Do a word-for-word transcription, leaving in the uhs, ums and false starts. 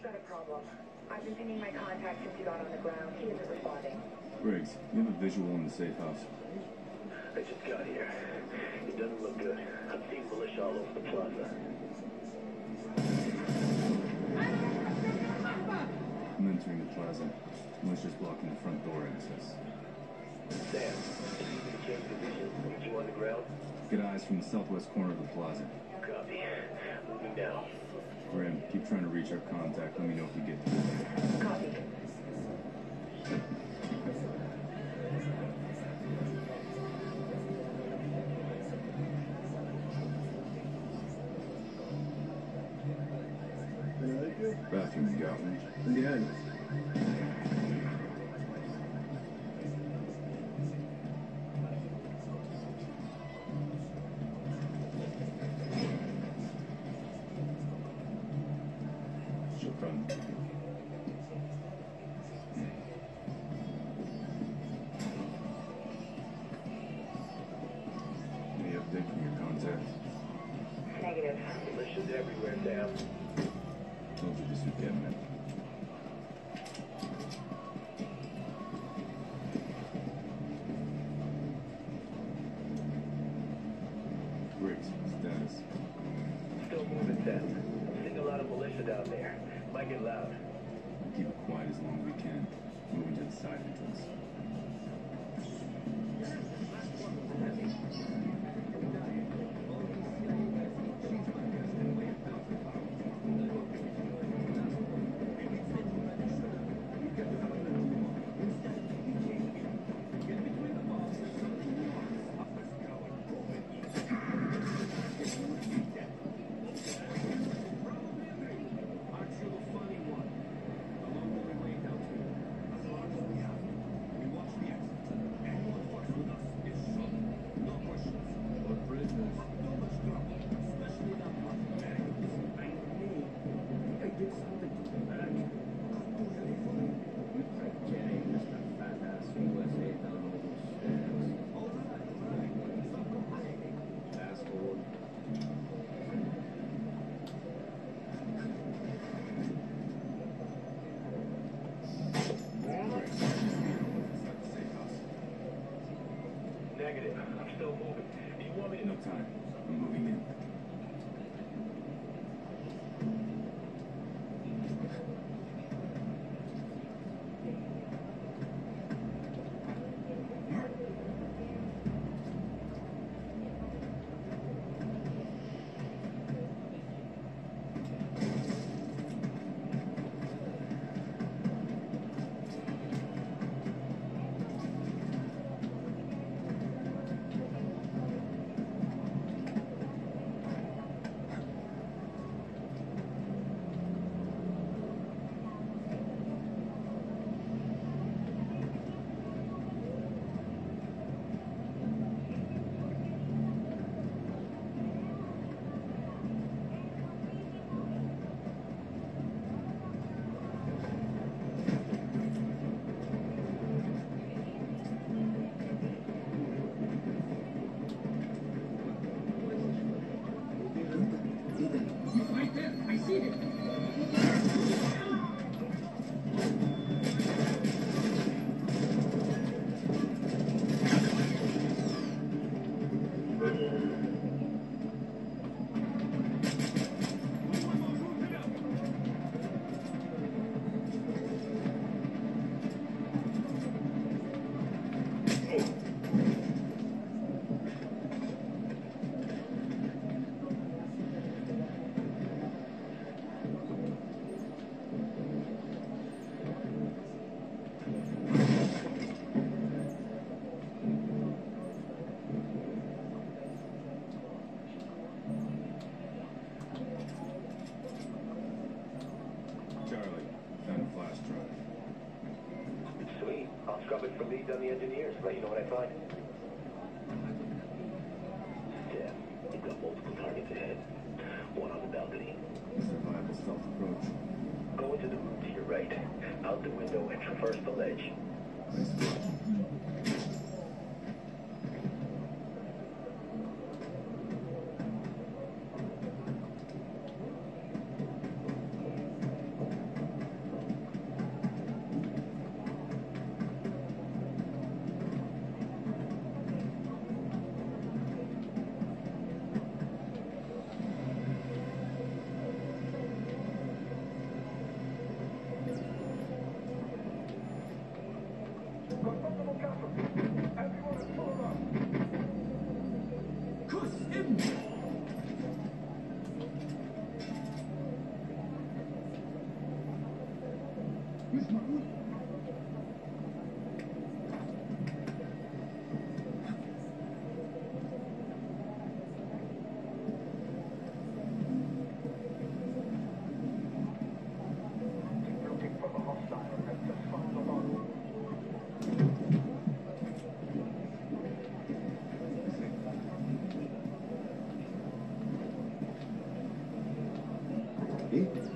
got a problem. I've been pinging my contact since you got on the ground. He isn't responding. Briggs, you have a visual in the safe house. I just got here. It doesn't look good. I'm seeing militia all over the plaza. I'm entering the plaza. Militia's blocking the front door access. Sam, if you can change position, get you on the ground. Get eyes from the southwest corner of the plaza. Copy. Moving now. Grim, keep trying to reach our contact. Let me know if you get through. Copy. Bathroom, you got one? Behind us. Shukran. Any update from your contact? Negative. Militia's everywhere, Sam. Told you this would get me. Briggs, status. Still moving, Sam. I'm seeing a lot of militia down there. Might get loud. Keep it quiet as long as we can. Moving to the side entrance. Negative. I'm still moving. Do you want me to... No time. I'm moving in. Charlie, found a flash drive. Sweet. I'll scrub it from these on the engineers. Let you know what I find. Damn. You've got multiple targets ahead. One on the balcony. Survival stealth approach. Go into the room to your right. Out the window and traverse the ledge. Nice spot. ¿Sí?